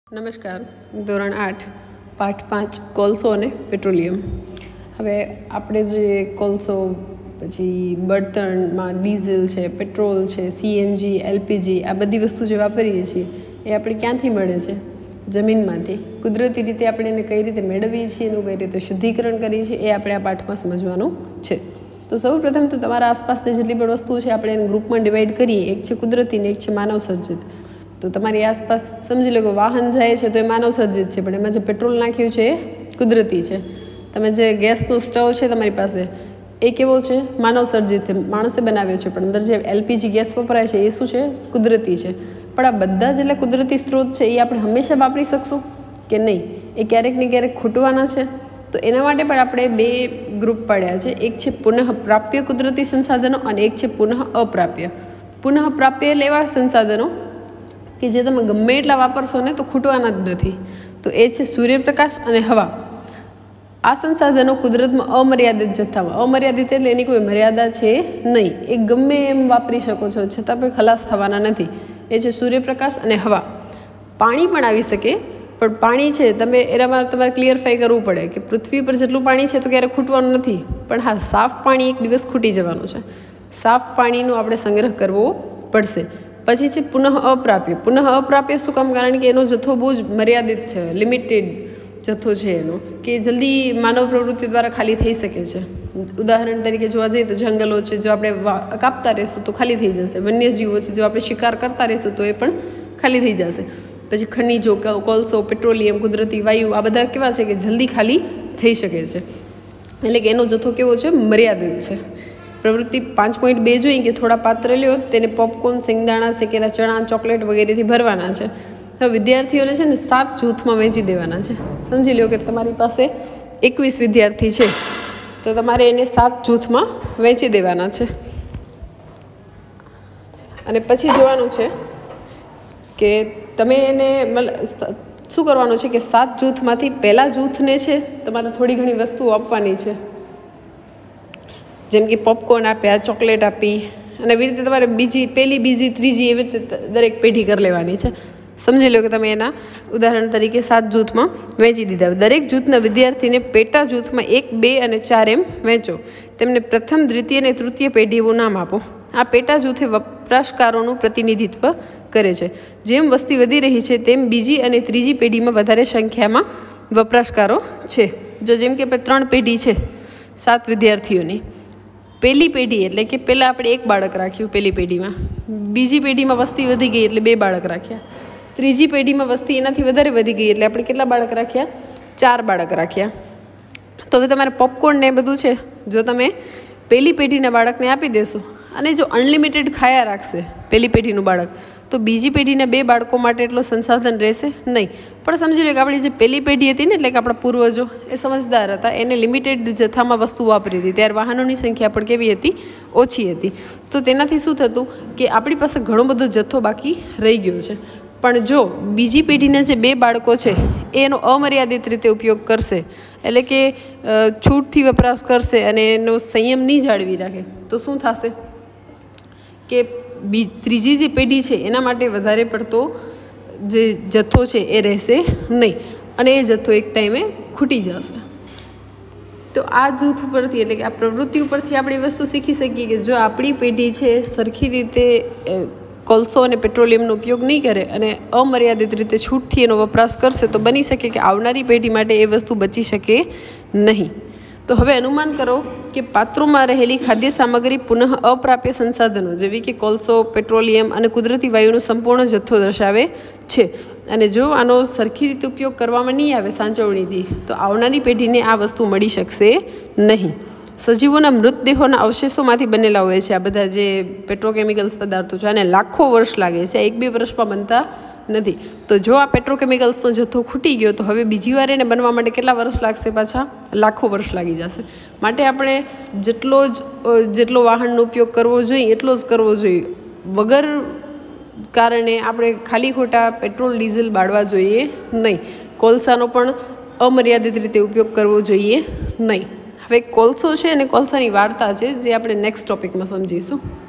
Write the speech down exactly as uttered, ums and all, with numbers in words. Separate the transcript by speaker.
Speaker 1: નમસ્કાર. ધોરણ આઠ પાઠ પાંચ કોલસો અને પેટ્રોલિયમ. હવે આપણે જે કોલસો પછી બળતણમાં ડીઝલ છે, પેટ્રોલ છે, સીએનજી, એલપીજી આ બધી વસ્તુ જે વાપરીએ છીએ એ આપણે ક્યાંથી મળે છે? જમીનમાંથી. કુદરતી રીતે આપણે એને કઈ રીતે મેળવીએ છીએ, એનું કઈ રીતે શુદ્ધિકરણ કરીએ છીએ એ આપણે આ પાઠમાં સમજવાનું છે. તો સૌ પ્રથમ તો તમારા આસપાસની જેટલી પણ વસ્તુઓ છે આપણે એને ગ્રુપમાં ડિવાઈડ કરીએ. એક છે કુદરતી ને એક છે માનવ સર્જિત. તો તમારી આસપાસ સમજી લો કે વાહન જાય છે તો એ માનવ સર્જિત છે, પણ એમાં જે પેટ્રોલ નાખ્યું છે એ કુદરતી છે. તમે જે ગેસનો સ્ટવ છે તમારી પાસે એ કેવો છે? માનવ સર્જિત છે, માણસે બનાવ્યો છે. પણ અંદર જે એલપીજી ગેસ વપરાય છે એ શું છે? કુદરતી છે. પણ આ બધા જેટલા કુદરતી સ્ત્રોત છે એ આપણે હંમેશા વાપરી શકશું કે નહીં? એ ક્યારેક ને ક્યારેક ખૂટવાના છે. તો એના માટે પણ આપણે બે ગ્રુપ પાડ્યા છે. એક છે પુનઃ પ્રાપ્ય કુદરતી સંસાધનો અને એક છે પુનઃ અપ્રાપ્ય. પુનઃ પ્રાપ્ય એટલે એવા સંસાધનો કે જે તમે ગમે એટલા વાપરશો ને તો ખૂટવાના જ નથી. તો એ છે સૂર્યપ્રકાશ અને હવા. આ સંસાધનો કુદરતમાં અમર્યાદિત જથ્થામાં, અમર્યાદિત એટલે એની કોઈ મર્યાદા છે નહીં, એ ગમે એમ વાપરી શકો છો, છતાં પણ ખલાસ થવાના નથી. એ છે સૂર્યપ્રકાશ અને હવા. પાણી પણ આવી શકે, પણ પાણી છે તમે એનામાં તમારે ક્લિયરફાઈ કરવું પડે કે પૃથ્વી પર જેટલું પાણી છે તો ક્યારેય ખૂટવાનું નથી. પણ હા, સાફ પાણી એક દિવસ ખૂટી જવાનું છે. સાફ પાણીનો આપણે સંગ્રહ કરવો પડશે. પછી છે પુનઃ અપ્રાપ્ય. પુનઃ અપ્રાપ્ય શું કામ? કારણ કે એનો જથ્થો બહુ જ મર્યાદિત છે, લિમિટેડ જથ્થો છે એનો, કે જલ્દી માનવ પ્રવૃત્તિ દ્વારા ખાલી થઈ શકે છે. ઉદાહરણ તરીકે જોવા જઈએ તો જંગલો છે, જો આપણે કાપતા રહીશું તો ખાલી થઈ જશે. વન્યજીવો છે, જો આપણે શિકાર કરતા રહીશું તો એ પણ ખાલી થઈ જશે. પછી ખનિજો, કોલસો, પેટ્રોલિયમ, કુદરતી વાયુ આ બધા કેવા છે કે જલ્દી ખાલી થઈ શકે છે. એટલે કે એનો જથ્થો કેવો છે? મર્યાદિત છે. પ્રવૃત્તિ પાંચ પોઈન્ટ બે જોઈએ કે થોડા પાત્ર લ્યો, તેને પોપકોર્ન, સિંગદાણા, શેકેલા ચણા, ચોકલેટ વગેરેથી ભરવાના છે. હવે વિદ્યાર્થીઓને છે ને સાત જૂથમાં વહેંચી દેવાના છે. સમજી લો કે તમારી પાસે એકવીસ વિદ્યાર્થી છે તો તમારે એને સાત જૂથમાં વહેંચી દેવાના છે. અને પછી જોવાનું છે કે તમે એને શું કરવાનું છે કે સાત જૂથમાંથી પહેલાં જૂથને છે તમારે થોડી ઘણી વસ્તુઓ આપવાની છે. જેમ કે પોપકોર્ન આપ્યા, ચોકલેટ આપી, અને એવી રીતે તમારે બીજી પહેલી, બીજી, ત્રીજી એવી રીતે દરેક પેઢી કરી લેવાની છે. સમજી લો કે તમે એના ઉદાહરણ તરીકે સાત જૂથમાં વહેંચી દીધા. દરેક જૂથના વિદ્યાર્થીને પેટા જૂથમાં એક, બે અને ચાર એમ વહેંચો. તેમને પ્રથમ, દ્વિતીય અને તૃતીય પેઢીનું નામ આપો. આ પેટા જૂથે વપરાશકારોનું પ્રતિનિધિત્વ કરે છે. જેમ વસ્તી વધી રહી છે તેમ બીજી અને ત્રીજી પેઢીમાં વધારે સંખ્યામાં વપરાશકારો છે. જો જેમ કે ત્રણ પેઢી છે સાત વિદ્યાર્થીઓની, પહેલી પેઢી એટલે કે પહેલાં આપણે એક બાળક રાખ્યું પહેલી પેઢીમાં, બીજી પેઢીમાં વસ્તી વધી ગઈ એટલે બે બાળક રાખ્યા, ત્રીજી પેઢીમાં વસ્તી એનાથી વધારે વધી ગઈ એટલે આપણે કેટલા બાળક રાખ્યા? ચાર બાળક રાખ્યા. તો હવે તમારે પોપકોર્ન ને બધું છે, જો તમે પહેલી પેઢીના બાળકને આપી દેશો અને જો અનલિમિટેડ ખાયા રાખશે પહેલી પેઢીનું બાળક, તો બીજી પેઢીના બે બાળકો માટે એટલો સંસાધન રહેશે નહીં. પણ સમજી લો કે આપણી જે પહેલી પેઢી હતી ને, એટલે કે આપણા પૂર્વજો એ સમજદાર હતા, એને લિમિટેડ જથ્થામાં વસ્તુ વાપરી હતી. ત્યારે વાહનોની સંખ્યા પણ કેવી હતી? ઓછી હતી. તો તેનાથી શું થતું કે આપણી પાસે ઘણો બધો જથ્થો બાકી રહી ગયો છે. પણ જો બીજી પેઢીના જે બે બાળકો છે એ એનો અમર્યાદિત રીતે ઉપયોગ કરશે, એટલે કે છૂટથી વપરાશ કરશે અને એનો સંયમ નહીં જાળવી રાખે, તો શું થશે કે બી ત્રીજી જે પેઢી છે એના માટે વધારે પડતો જે જથ્થો છે એ રહેશે નહીં, અને એ જથ્થો એક ટાઈમે ખૂટી જશે. તો આ જૂથ ઉપરથી, એટલે કે આ પ્રવૃત્તિ ઉપરથી આપણે એ વસ્તુ શીખી શકીએ કે જો આપણી પેઢી છે સરખી રીતે કોલસો અને પેટ્રોલિયમનો ઉપયોગ નહીં કરે અને અમર્યાદિત રીતે છૂટથી એનો વપરાશ કરશે, તો બની શકે કે આવનારી પેઢી માટે એ વસ્તુ બચી શકે નહીં. તો હવે અનુમાન કરો કે પાત્રોમાં રહેલી ખાદ્ય સામગ્રી પુનઃ અપ્રાપ્ય સંસાધનો જેવી કે કોલસો, પેટ્રોલિયમ અને કુદરતી વાયુનો સંપૂર્ણ જથ્થો દર્શાવે છે. અને જો આનો સરખી રીતે ઉપયોગ કરવામાં નહીં આવે સાચવણીથી, તો આવનારી પેઢીને આ વસ્તુ મળી શકશે નહીં. સજીવોના મૃતદેહોના અવશેષોમાંથી બનેલા હોય છે આ બધા જે પેટ્રોકેમિકલ્સ પદાર્થો છે, આને લાખો વર્ષ લાગે છે, એક બે વર્ષમાં બનતા નથી. તો જો આ પેટ્રોકેમિકલ્સનો જથ્થો ખૂટી ગયો તો હવે બીજી વાર એને બનવા માટે કેટલા વર્ષ લાગશે? પાછા લાખો વર્ષ લાગી જશે. માટે આપણે જેટલો જ જેટલો વાહનનો ઉપયોગ કરવો જોઈએ એટલો જ કરવો જોઈએ. વગર કારણે આપણે ખાલી ખોટા પેટ્રોલ, ડીઝલ બાળવા જોઈએ નહીં. કોલસાનો પણ અમર્યાદિત રીતે ઉપયોગ કરવો જોઈએ નહીં. હવે કોલસો છે અને કોલસાની વાર્તા છે જે આપણે નેક્સ્ટ ટોપિકમાં સમજીશું.